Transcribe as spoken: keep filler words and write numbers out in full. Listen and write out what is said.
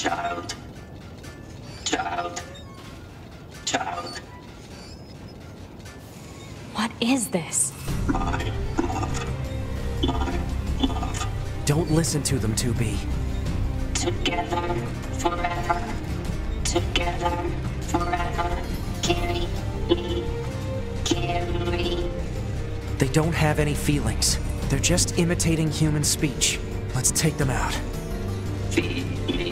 Child. Child. Child. What is this? My love. My love. Don't listen to them, two B. Together forever. Together forever. Carry me. Carry. They don't have any feelings. They're just imitating human speech. Let's take them out. Feed me.